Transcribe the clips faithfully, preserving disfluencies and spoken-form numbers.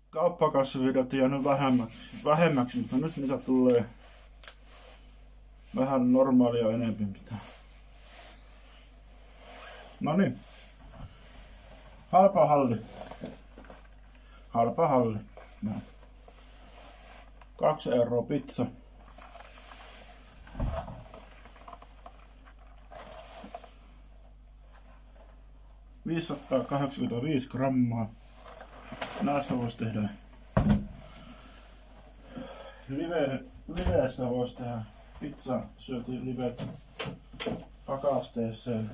Kauppakassavideot jäänyt vähemmäksi, vähemmäksi, mutta nyt niitä tulee vähän normaalia enempi mitään. No niin. Halpa halli. Halpa halli. No. Kaksi euroa pizza. viisisataakahdeksankymmentäviisi grammaa. Näistä voisi tehdä live, liveessä voisi tehdä pizza syötiin livet pakasteeseen.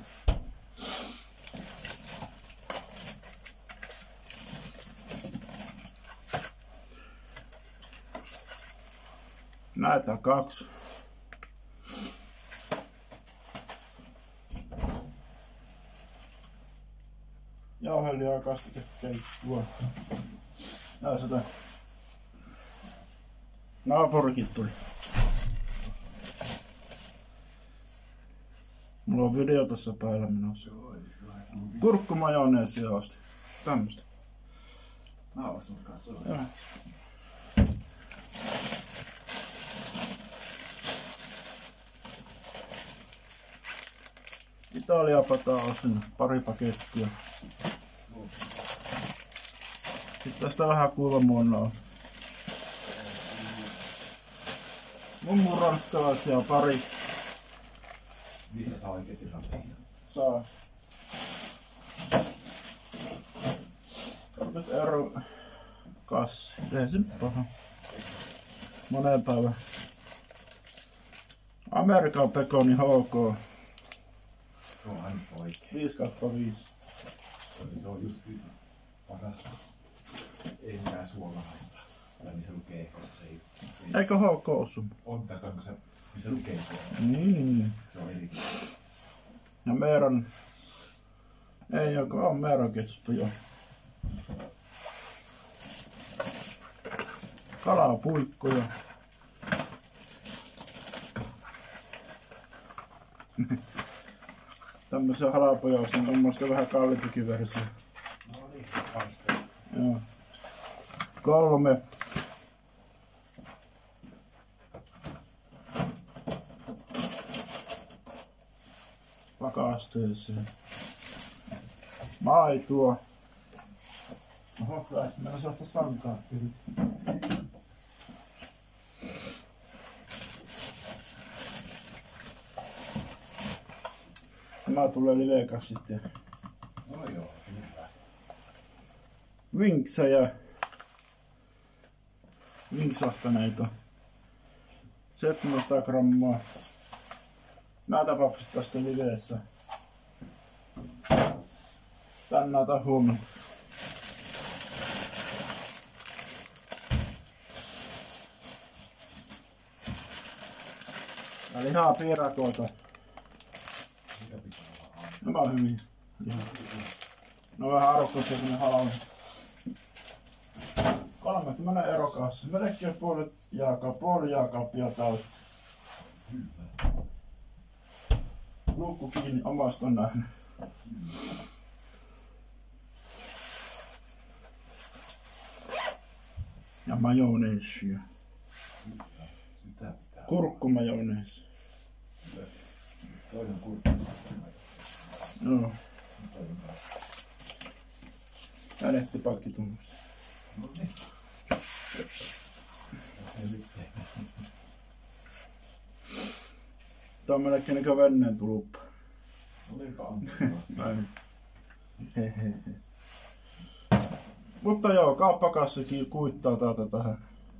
Näitä kaksi. Jauhelijaa kastikekeittua. Tää sitä. Naapurikin tuli. Mulla on video tossa päällä menossa. Kurkkumajoneesia osti. Tämmöstä. Naavassa mut katsoa. Joo. Italiapataa ostin pari pakettia. Sitten tästä vähän kuivamuonaa. Mummun ranskalaisia pari. Missä saa oikeesti rapeita? Saa. kolmekymmentä euroa kassi. Ei se nyt paha. Moneen päivän. Amerikan pekoni H K. Se on aina oikein. viisi kautta viisi. Se on just viisi parasta. Ei mitään suolahasta. Tai missä lukee. Se ei, ei... Eikö H K ole sun? On tätä, onko se missä lukee suolahasta. Niin. Se on eri. Ja Meeron... Ei joko on Meeron ketsup jo. Kalapuikkoja. Tämmöisiä halpoja on tommoista vähän kalliimpikin versio. No niin, vaihtaa. Joo. Kolme. Pakasteeseen. Maitoa. Oho, lähti meillä sohtaa sankaa. Tämä tulee livekas sitten. No joo, hyvä. Vinksejä. Vinksahtaneita. seitsemänsataa grammaa. Nää tapaukset tästä liveessä. Tän näitä huomenna. Ja lihaa piirakoita. Mitä pitää olla? Nämä on hyviä. No vähän arvokkuuksia sinne halalla. kolmekymmentä euro kanssa. Melkein on puoli jääkaapia, puoli jääkaapia täyttä. Luukku kiinni, omasta on nähnyt. Ja majoneesia. Sitä pitää. Kurkkumajoneesi. Toinen kurkku. Joo. Toinen taas. Ja lehtipakki tuommoista. No niin. Tää on melkein niinkö venneen tulppa. Olipa on. Näin. Hehehe. Mutta joo, kauppakassakin kuittaa täältä tähän.